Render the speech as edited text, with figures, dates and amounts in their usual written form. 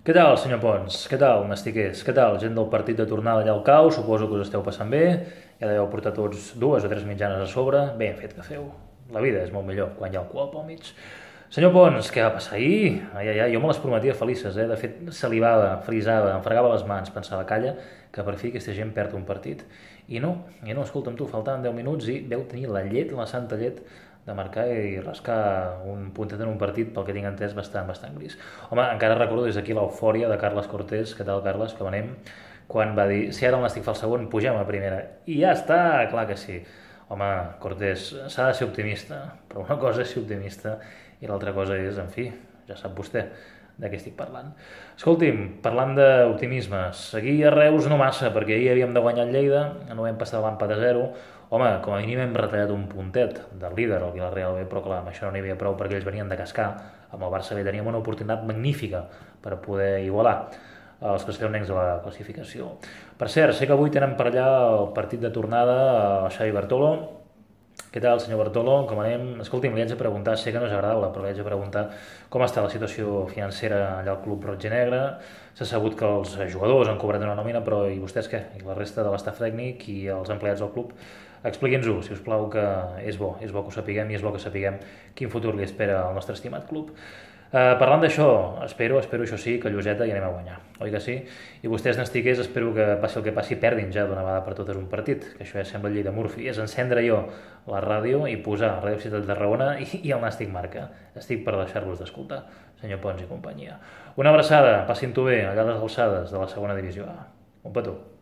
Què tal, senyor Pons? Què tal, Nastiquers? Què tal, gent del partit de tornada allà al cau? Suposo que us esteu passant bé. Ja deveu portar tots dues o tres mitjanes a sobre. Ben fet que feu. La vida és molt millor quan hi ha alcohol pel mig. Senyor Pons, què va passar ahir? Ai, ai, ai, jo me les prometia felices, eh? De fet, salivava, frisava, em fregava les mans, pensava, calla, que per fi aquesta gent perd un partit. I no, escolta'm tu, faltaven 10 minuts i veu tenir la llet, la santa llet, de marcar i rascar un puntet en un partit, pel que tinc entès, bastant gris. Home, encara recordo des d'aquí l'eufòria de Carles Cortés, què tal, Carles, com anem, quan va dir, si ara el Nàstic fa el segon, pugem a primera. I ja està, clar que sí. Home, Cortés, s'ha de ser optimista, però una cosa és ser optimista i l'altra cosa és, en fi, ja sap vostè de què estic parlant. Escolti'm, parlant d'optimismes, aquí a Reus no massa, perquè ahir havíem de guanyar el Lleida, no vam passar de l'empat a 0. Home, com a mínim hem retallat un puntet del líder, el Villarreal B, però clar, amb això no n'hi havia prou perquè ells venien de cascar. Amb el Barça B teníem una oportunitat magnífica per poder igualar els castellonencs de la classificació. Per cert, sé que avui tenen per allà el partit de tornada a Xavi Bartolo. Què tal, senyor Bartolo? Com anem? Escolti'm, li haig de preguntar, sé que no és agradable, però li haig de preguntar com està la situació financera allà al club roig i negre. S'ha sabut que els jugadors han cobrat una nòmina, però i vostès què? I la resta de l'estaf tècnic i els empleats del club? Expliqui'ns-ho, si us plau, que és bo que ho sapiguem i és bo que sapiguem quin futur li espera al nostre estimat club. Parlant d'això, espero això sí, que Lloseta hi anem a guanyar, oi que sí? I vostès, Nastiquers, espero que passi el que passi, perdin ja d'una vegada per totes un partit, que això ja sembla llei de Murphy, és encendre jo la ràdio i posar Ràdio Ciutat de Tarragona i el Nàstic marca. Estic per deixar-los d'escoltar, senyor Pons i companyia. Una abraçada, passin-ho bé, allà a les alçades de la segona divisió A. Un petó.